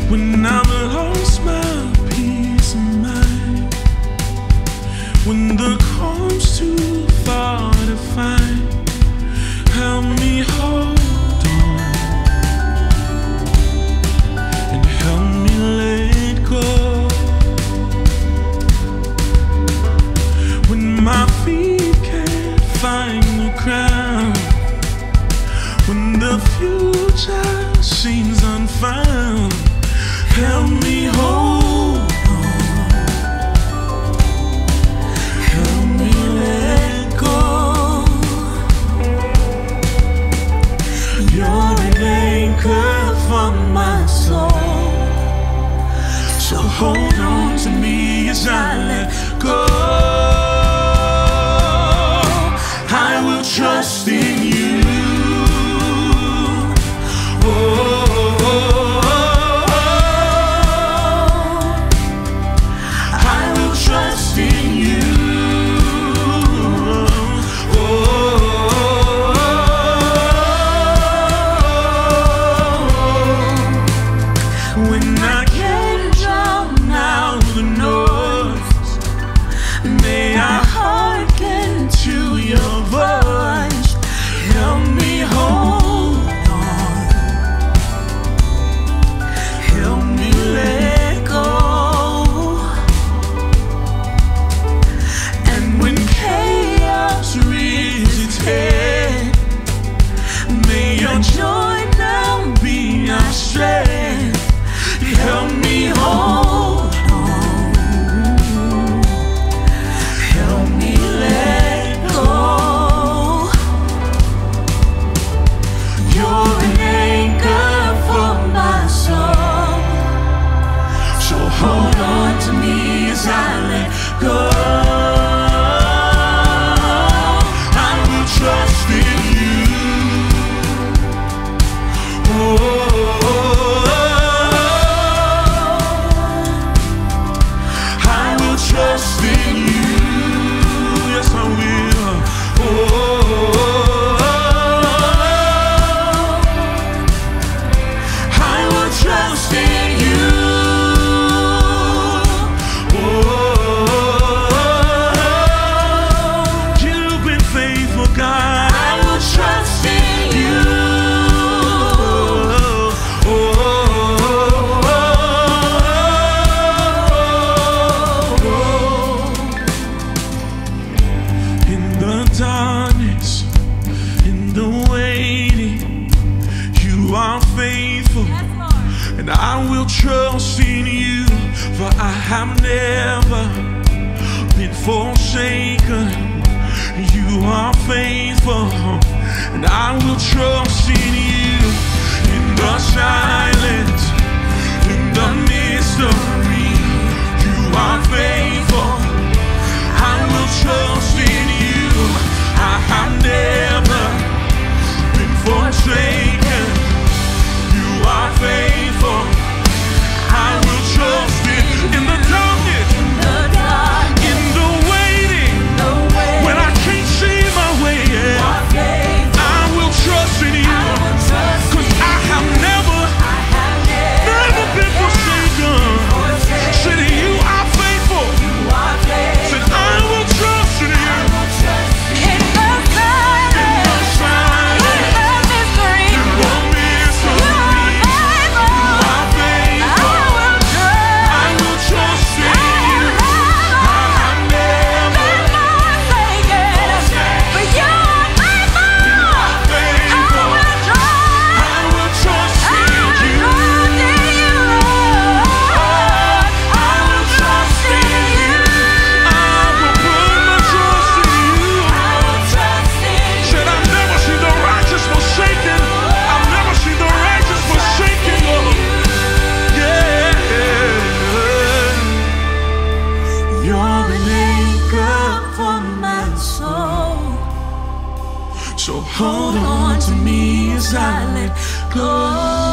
when I've lost my peace of mind, when the calm's too far to find, help me hold on and help me let go. When my feet can't find the ground, when the future seems unfound, help me hold on, help me let go. You're an anchor for my soul, so hold on to me as I let go. I will trust in you. I will trust in you. When I can't drown out the noise, may I harken to your voice. Help me hold on, help me let go. And when chaos rears its head, may your joy now be our strength. Help me hold on, help me let go. You're an anchor for my soul, so hold on to me as I let go. I will trust in you. I will trust in you. Yes, I will. I will trust in you. You've been faithful, God. I will trust in you. In the darkness, in the waiting, you are faithful, and I will trust in you, for I have never been forsaken. You are faithful, and I will trust in you. In the silence, in the mystery, you are faithful. I will trust in you. I have never been forsaken. You are faithful. I will trust in the darkness, in the waiting, when I can't see my way. I will trust in you, 'cause I have never been forsaken. Said you are faithful. Said I will trust in you. In the silence, in the mystery, you are faithful. I will trust in you. I have never been forsaken, but you are faithful. I will trust in you. I will trust in you. I will put my trust in you. I will trust in you. Said I've never seen the righteous forsaken. I've never seen the righteous forsaken. Yeah. You're an anchor for my soul, So hold on to me as I let go.